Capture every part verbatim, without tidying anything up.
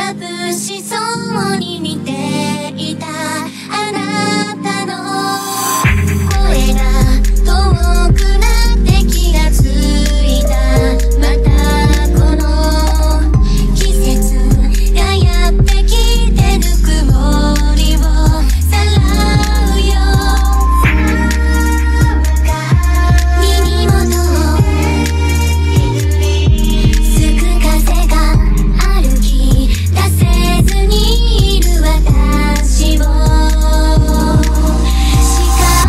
眩しそうに見ていたあなたの声が遠くなって気がついた。またこの季節がやってきてぬくもりをさらうよ。耳元をすく風が歩き出せずにいる私をしか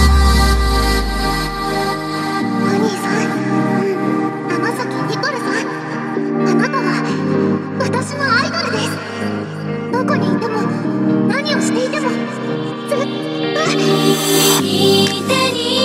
お兄さん、天崎ニコルさん、あなたは私のアイドルです。どこにいても何をしていてもずっと右手に